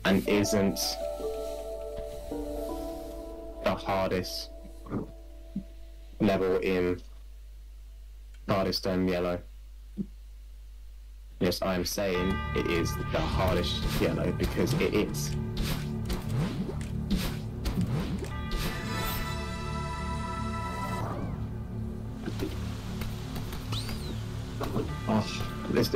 and isn't the hardest level in hardest yellow. Yes, I am saying it is the hardest yellow because it is. Oh, this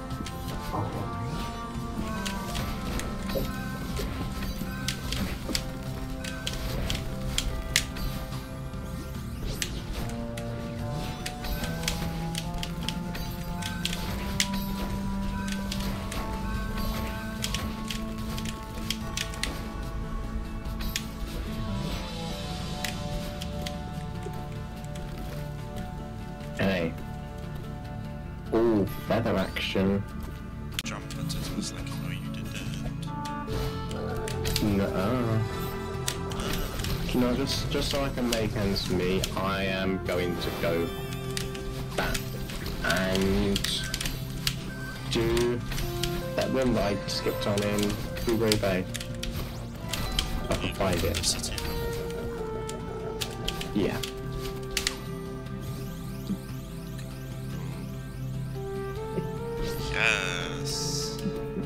Hey. Ooh, feather action. Jump at it was like, no, you didn't. No. No, just so I can make ends meet, I am going to go back and do that room that I skipped on in Blueberry Bay. If I can find it. Yeah. Yes.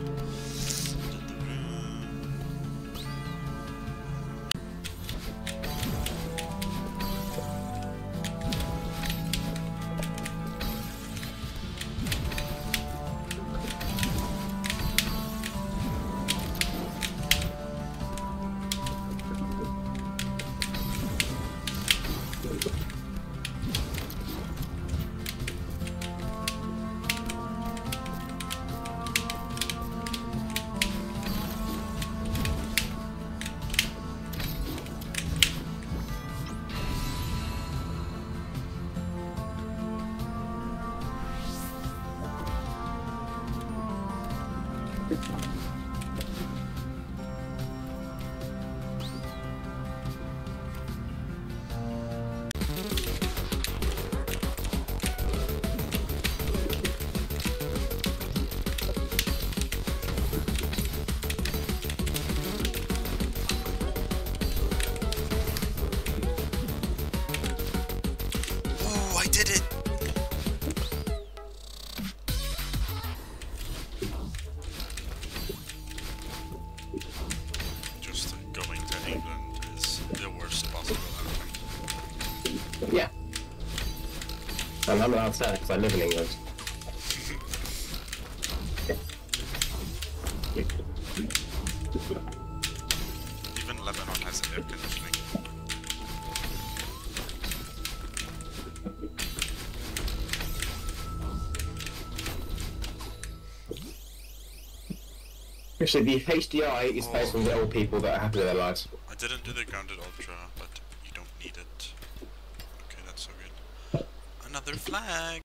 Oh, I did it! Just going to England is the worst possible outcome. Yeah. And I'm allowed to say that because I live in England. Even Lebanon has air conditioning. Actually, the HDI is based on the old people that are happy with their lives. I didn't do the grounded ultra, but you don't need it. Okay, that's so good. Another flag!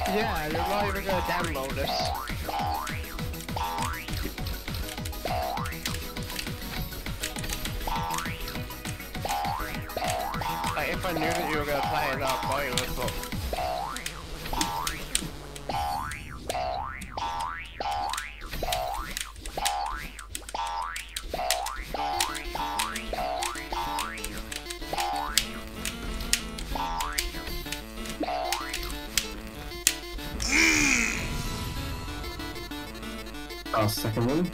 Yeah, you're not even gonna download this. Like, if I knew that you were gonna play it, I'd buy it, but... Our second one.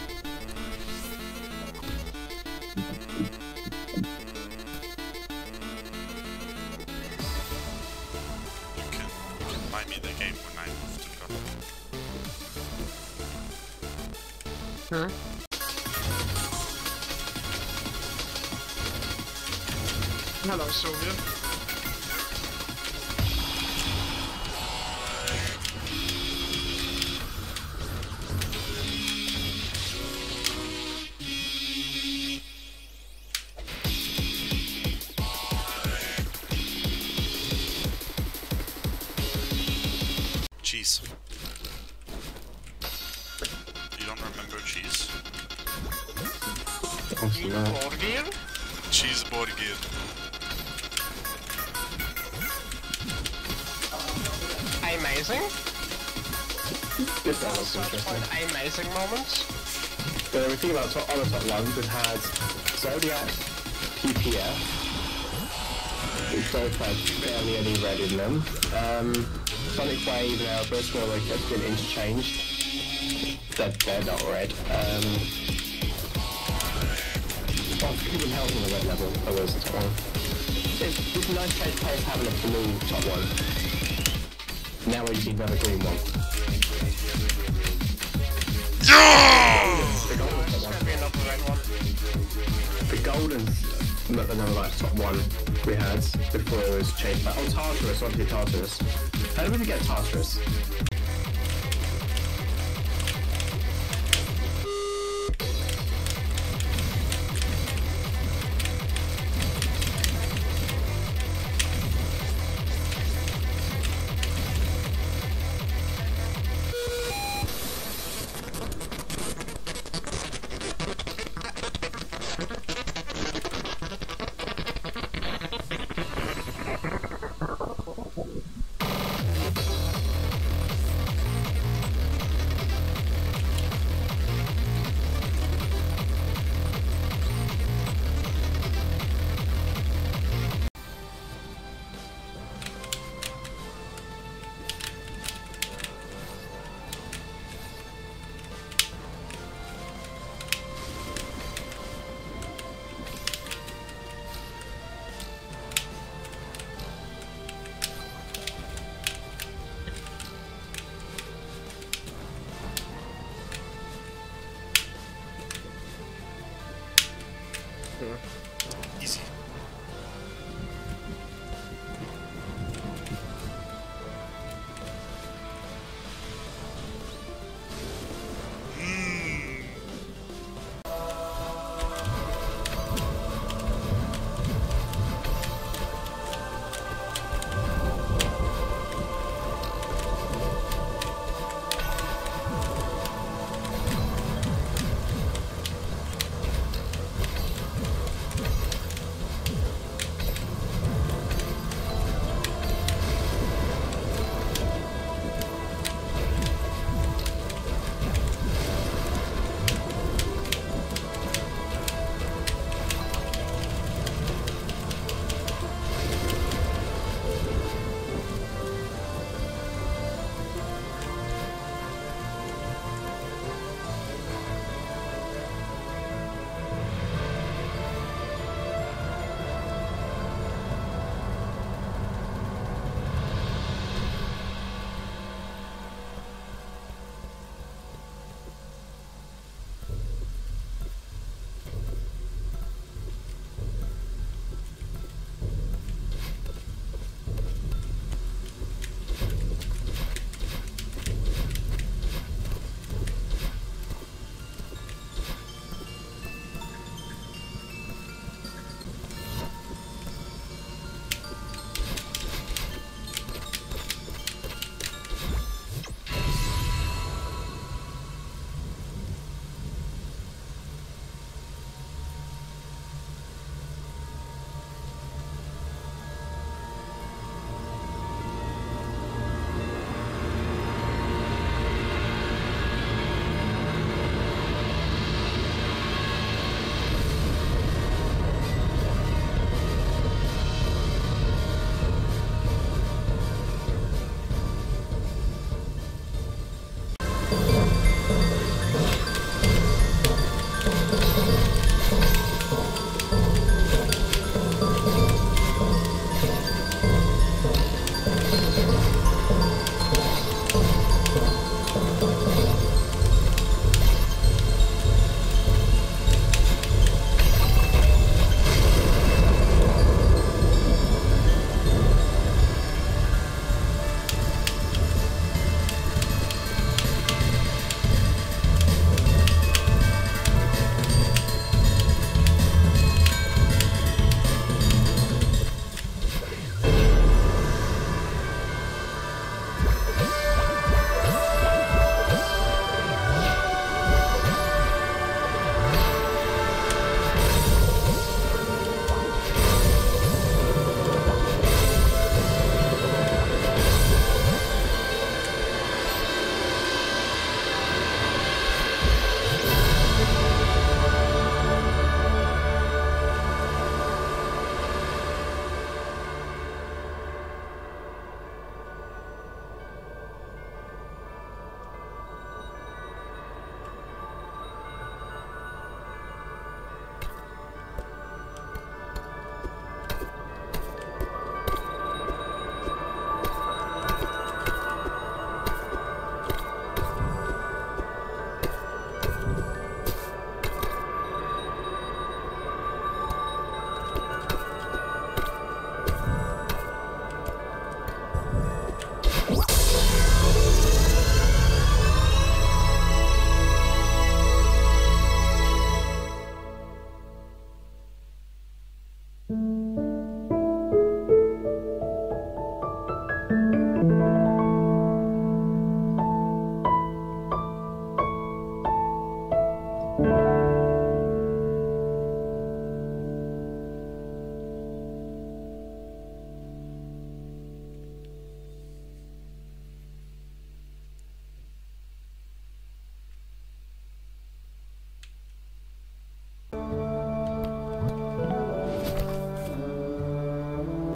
You can buy me the game when I move to Gotham. Hmm? Hello, Sylvia. Cheese. You don't remember cheese? Also, no. Board game? Cheese board game. Amazing. This one was Such interesting. an amazing moment. But if we think about on the top ones, we've had Zodiac, PPF, which both had barely any red in them. Sonic Wave and Airburst were like have been interchanged. They're not red. Oh, even Hell's on the red level. That was the top one. It's nice to play having a blue top one. Now we just need another green one. The golden's There's top gonna be another red one. one. The golden's another like top one we had before it was changed back. Oh, Tartarus, obviously Tartarus. How did we get Tartarus?